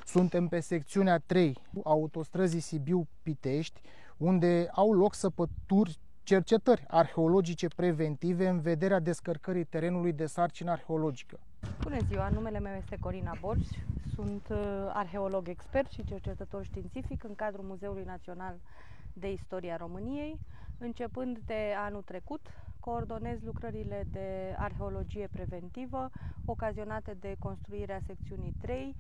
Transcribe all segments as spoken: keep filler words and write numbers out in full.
Suntem pe secțiunea trei, autostrăzii Sibiu-Pitești, unde au loc săpături, cercetări arheologice preventive în vederea descărcării terenului de sarcină arheologică. Bună ziua, numele meu este Corina Borș, sunt arheolog expert și cercetător științific în cadrul Muzeului Național de Istoria României. Începând de anul trecut, coordonez lucrările de arheologie preventivă ocazionate de construirea secțiunii trei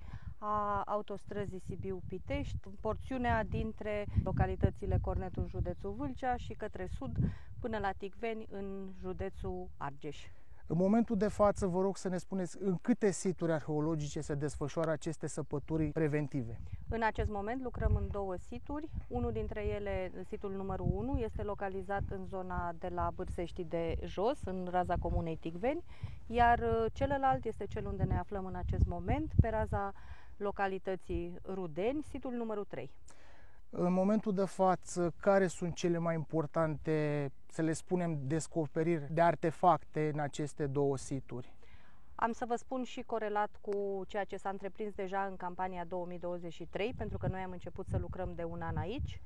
a autostrăzii Sibiu-Pitești, porțiunea dintre localitățile Cornetul în județul Vâlcea și către sud până la Ticveni în județul Argeș. În momentul de față, vă rog să ne spuneți în câte situri arheologice se desfășoară aceste săpături preventive. În acest moment lucrăm în două situri. Unul dintre ele, situl numărul unu, este localizat în zona de la Bârseștii de Jos, în raza comunei Ticveni, iar celălalt este cel unde ne aflăm în acest moment, pe raza localității Rudeni, situl numărul trei. În momentul de față, care sunt cele mai importante, să le spunem, descoperiri de artefacte în aceste două situri? Am să vă spun și corelat cu ceea ce s-a întreprins deja în campania două mii douăzeci și trei, pentru că noi am început să lucrăm de un an aici.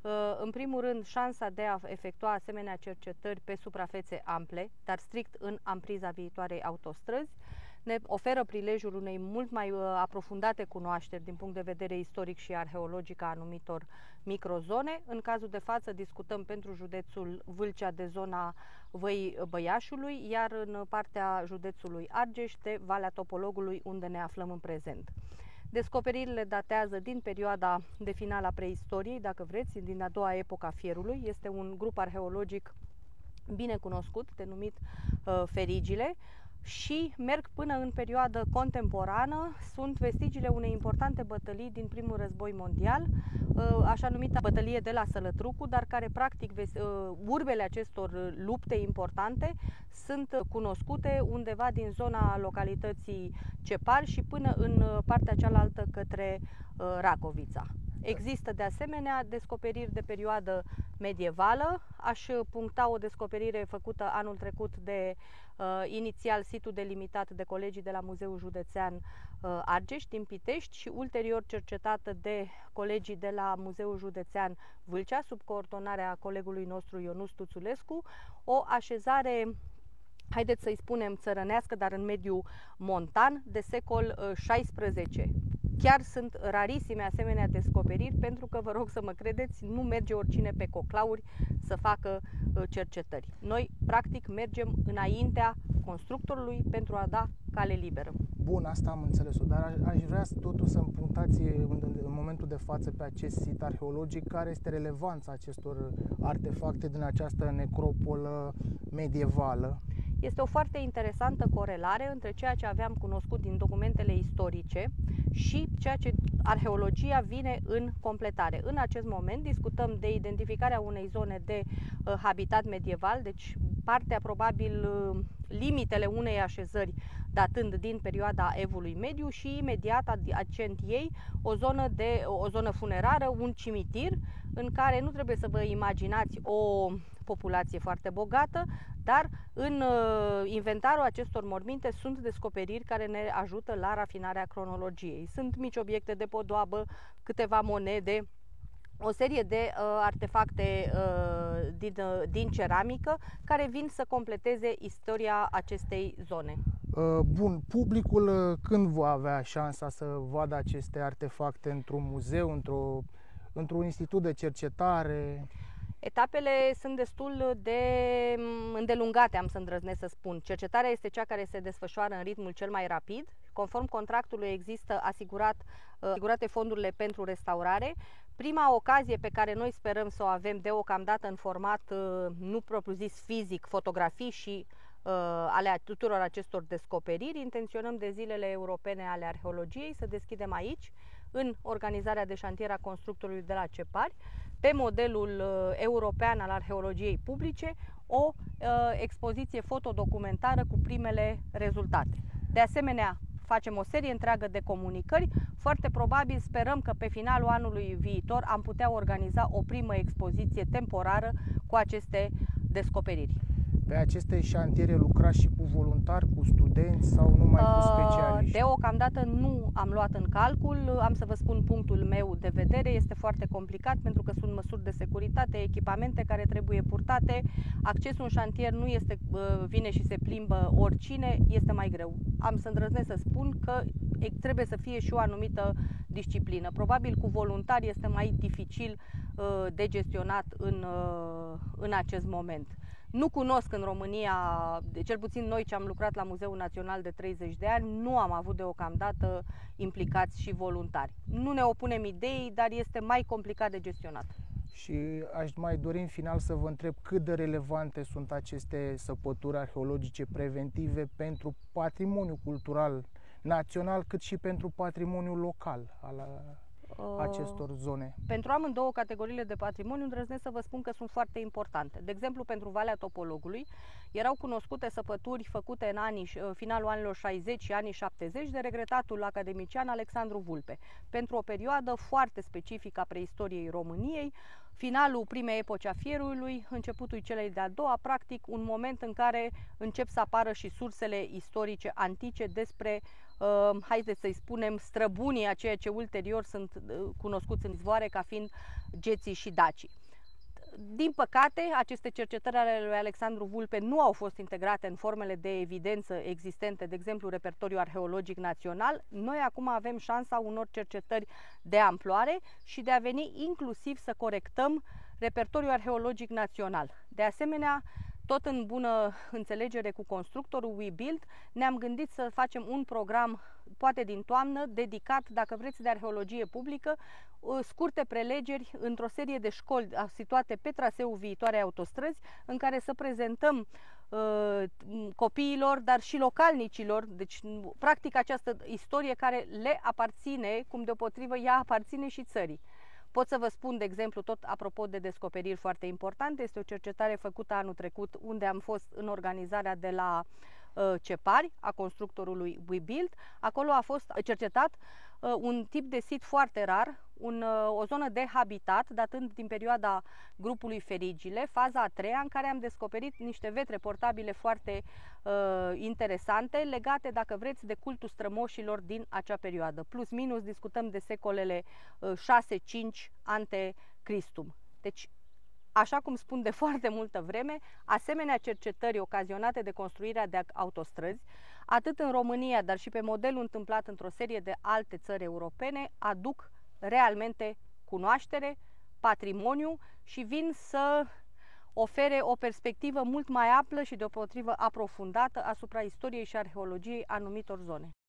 În primul rând, șansa de a efectua asemenea cercetări pe suprafețe ample, dar strict în ampriza viitoarei autostrăzi, ne oferă prilejul unei mult mai aprofundate cunoașteri din punct de vedere istoric și arheologic a anumitor microzone. În cazul de față discutăm pentru județul Vâlcea de zona Văii Băiașului, iar în partea județului Argeș de Valea Topologului, unde ne aflăm în prezent. Descoperirile datează din perioada de final a preistoriei, dacă vreți, din a doua epocă a fierului. Este un grup arheologic bine cunoscut, denumit uh, Ferigile, și merg până în perioadă contemporană. Sunt vestigiile unei importante bătălii din primul război mondial, așa numită bătălie de la Sălătrucu, dar care practic urbele acestor lupte importante sunt cunoscute undeva din zona localității Cepar și până în partea cealaltă către Racovița. Există de asemenea descoperiri de perioadă medievală. Aș puncta o descoperire făcută anul trecut de uh, inițial situl delimitat de colegii de la Muzeul Județean uh, Argeș din Pitești și ulterior cercetată de colegii de la Muzeul Județean Vâlcea sub coordonarea colegului nostru Ionus Tuțulescu, o așezare, haideți să-i spunem țărănească, dar în mediu montan, de secol șaisprezece. Chiar sunt rarisime asemenea descoperiri, pentru că, vă rog să mă credeți, nu merge oricine pe coclauri să facă cercetări. Noi, practic, mergem înaintea constructorului pentru a da cale liberă. Bun, asta am înțeles-o, dar aș vrea totuși să-mi punctați în, în momentul de față pe acest sit arheologic care este relevanța acestor artefacte din această necropolă medievală. Este o foarte interesantă corelare între ceea ce aveam cunoscut din documentele istorice și ceea ce arheologia vine în completare. În acest moment discutăm de identificarea unei zone de uh, habitat medieval, deci partea probabil uh, limitele unei așezări datând din perioada Evului Mediu și imediat adiacent ei o zonă, de, o zonă funerară, un cimitir în care nu trebuie să vă imaginați o populație foarte bogată, dar în uh, inventarul acestor morminte sunt descoperiri care ne ajută la rafinarea cronologiei. Sunt mici obiecte de podoabă, câteva monede, o serie de uh, artefacte uh, din, uh, din ceramică care vin să completeze istoria acestei zone. Bun, publicul când va avea șansa să vadă aceste artefacte într-un muzeu, într-o, într-un institut de cercetare? Etapele sunt destul de îndelungate, am să îndrăznesc să spun. Cercetarea este cea care se desfășoară în ritmul cel mai rapid. Conform contractului există asigurat, asigurate fondurile pentru restaurare. Prima ocazie pe care noi sperăm să o avem deocamdată în format nu propriu-zis fizic, fotografii și uh, ale tuturor acestor descoperiri, intenționăm de zilele europene ale arheologiei să deschidem aici, în organizarea de șantier a constructorului de la Cepari, pe modelul uh, european al arheologiei publice, o uh, expoziție fotodocumentară cu primele rezultate. De asemenea, facem o serie întreagă de comunicări. Foarte probabil sperăm că pe finalul anului viitor am putea organiza o primă expoziție temporară cu aceste descoperiri. Pe aceste șantiere lucrați și cu voluntari, cu studenți sau numai cu specialiști? Deocamdată nu am luat în calcul. Am să vă spun punctul meu de vedere. Este foarte complicat pentru că sunt măsuri de securitate, echipamente care trebuie purtate. Accesul în șantier nu este vine și se plimbă oricine, este mai greu. Am să îndrăznesc să spun că trebuie să fie și o anumită disciplină. Probabil cu voluntari este mai dificil de gestionat în, în acest moment. Nu cunosc în România, cel puțin noi ce am lucrat la Muzeul Național de treizeci de ani, nu am avut deocamdată implicați și voluntari. Nu ne opunem ideii, dar este mai complicat de gestionat. Și aș mai dori în final să vă întreb cât de relevante sunt aceste săpături arheologice preventive pentru patrimoniul cultural național, cât și pentru patrimoniul local al acestor zone. Pentru amândouă categoriile de patrimoniu îndrăznesc să vă spun că sunt foarte importante. De exemplu, pentru Valea Topologului erau cunoscute săpături făcute în anii, finalul anilor șaizeci și anii șaptezeci de regretatul academician Alexandru Vulpe, pentru o perioadă foarte specifică a preistoriei României, finalul primei epoci a Fierului, începutul celei de-a doua, practic un moment în care încep să apară și sursele istorice antice despre Uh, haideți să-i spunem, străbunii a ceea ce ulterior sunt uh, cunoscuți în izvoare ca fiind geții și dacii. Din păcate, aceste cercetări ale lui Alexandru Vulpe nu au fost integrate în formele de evidență existente, de exemplu, Repertoriul Arheologic Național. Noi acum avem șansa unor cercetări de amploare și de a veni inclusiv să corectăm Repertoriul Arheologic Național. De asemenea, tot în bună înțelegere cu constructorul WeBuild, ne-am gândit să facem un program, poate din toamnă, dedicat, dacă vreți, de arheologie publică, scurte prelegeri într-o serie de școli situate pe traseul viitoarei autostrăzi, în care să prezentăm uh, copiilor, dar și localnicilor, deci practic această istorie care le aparține, cum deopotrivă ea aparține și țării. Pot să vă spun, de exemplu, tot apropo de descoperiri foarte importante, este o cercetare făcută anul trecut unde am fost în organizarea de la uh, Cepari, a constructorului WeBuild. Acolo a fost cercetat uh, un tip de sit foarte rar, un, uh, o zonă de habitat datând din perioada grupului Ferigile, faza a treia, în care am descoperit niște vetre portabile foarte uh, interesante, legate, dacă vreți, de cultul strămoșilor din acea perioadă. Plus minus discutăm de secolele uh, șase cinci ante Christum. Deci, așa cum spun de foarte multă vreme, asemenea cercetări ocazionate de construirea de autostrăzi, atât în România, dar și pe modelul întâmplat într-o serie de alte țări europene, aduc realmente cunoaștere, patrimoniu și vin să ofere o perspectivă mult mai amplă și deopotrivă aprofundată asupra istoriei și arheologiei anumitor zone.